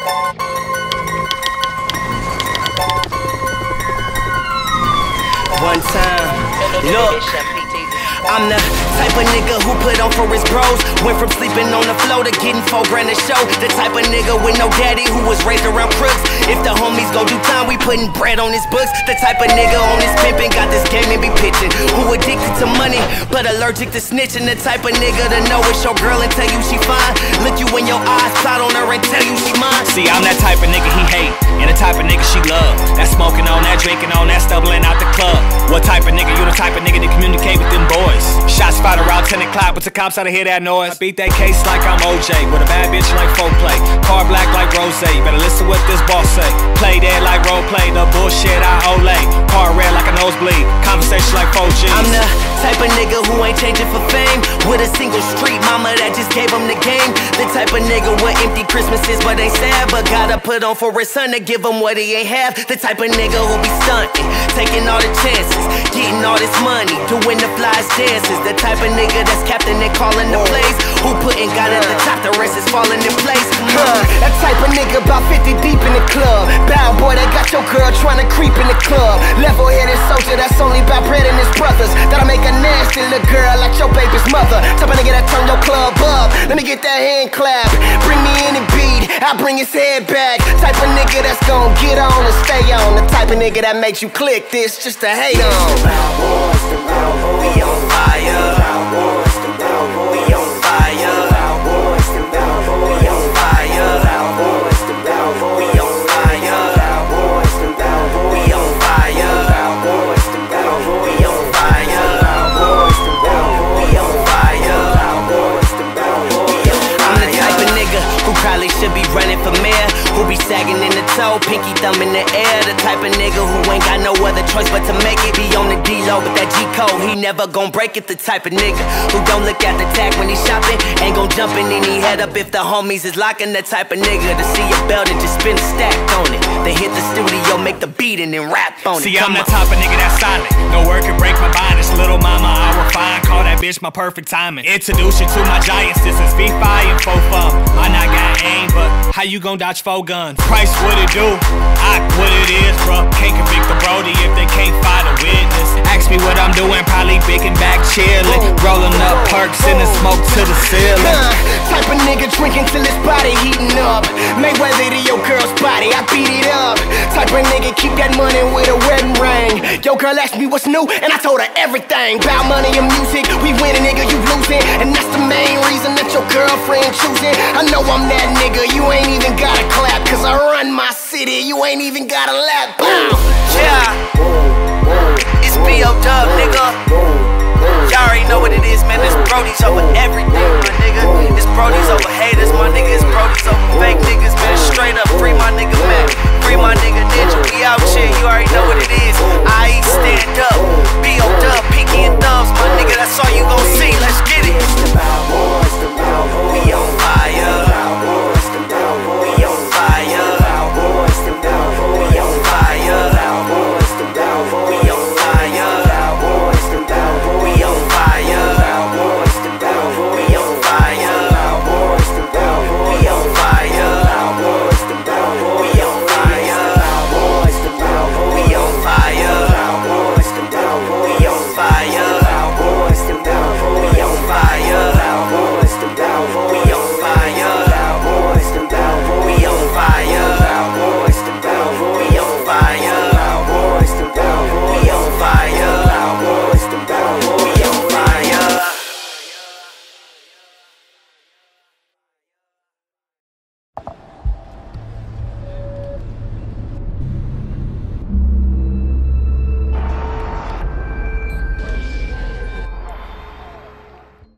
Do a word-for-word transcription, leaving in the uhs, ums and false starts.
One time, look, I'm the type of nigga who put on for his bros. Went from sleeping on the floor to getting four grand a show. The type of nigga with no daddy who was raised around crooks. If the homies go do time, we putting bread on his books. The type of nigga on his pimpin', got this game and be pitching. Who addicted to money, but allergic to snitching. The type of nigga to know it's your girl and tell you she fine. Look you in your eyes, plot on her and tell you she mine. See, I'm that type of nigga he hate, and the type of nigga she love. That smoking on, that drinking on, that stumbling out the club. What type of nigga? You the type of nigga to communicate with them boys. Shots fired around ten o'clock, but the cops out to hear that noise. I beat that case like I'm O J, with a bad bitch like folk play. Car black like rose, you better listen what this boss say. Play dead like role play, the bullshit I olay. Car red like a nosebleed, conversation like four G's. I'm the type of nigga who ain't changing for fame, with a single street mama that just gave him the game. The type of nigga with empty Christmases but ain't sad, but gotta put on for his son to give him what he ain't have. The type of nigga who be stunting, taking all the chances, getting all this money, doing the flyest dances. The type of nigga that's captain and calling the plays, who putting God at the top, the rest is falling in place. Huh, that type of nigga about fifty deep in the club. Bow boy that got your girl trying to creep in the club. Level-headed soldier that's only about bread and his brothers. That'll make a nasty little girl like your baby's mother. Type of nigga that turn your club up. Let me get that hand clap. Bring me any beat, I'll bring his head back. Type of nigga that's gon' get on and stay on. The type of nigga that makes you click this just to hate on. We on fire. We on fire. We on fire. We on fire. We on fire. We on fire. We on fire. I'm the type of nigga who probably should be running for mayor, who be sagging in the toe, pinky thumb in the air. The type of nigga who ain't got no other choice but to make it. Be on the D-Lo with that G-code, he never gon' break it. The type of nigga who don't look at the tag when he shopping, ain't gon' jump in any head up if the homies is locking. The type of nigga to see your belt and just spin a stack on it, then hit the studio, make the beat and then rap on it. See, I'm the type of nigga that's silent, no work can break my bond. It's little mama, I refine, call that bitch my perfect timing. Introduce you to my giants, this is V five and four fun. I not got aim, but how you gon' dodge four guns? Price what it do, I what it is, bruh. Can't convict the Brody if they can't find a witness. Ask me what I'm doing, probably big and back chillin', rolling up perks and the smoke to the ceiling. Nah, type of nigga drinking till his body heating up. Mayweather to your girl's body, I beat it up. Type of nigga keep that money with a wedding ring. Your girl asked me what's new, and I told her everything. About money and music, we winning, nigga, you losing. And that's the main reason that your girlfriend choosing. I know I'm that nigga, you ain't even gotta clap, cause I run my city, you ain't even gotta lap. Boom. Yeah, it's B O Dub, nigga. Y'all already know what it is, man. It's Brody's over everything, my nigga. It's Brody's over haters, my nigga. It's Brody's over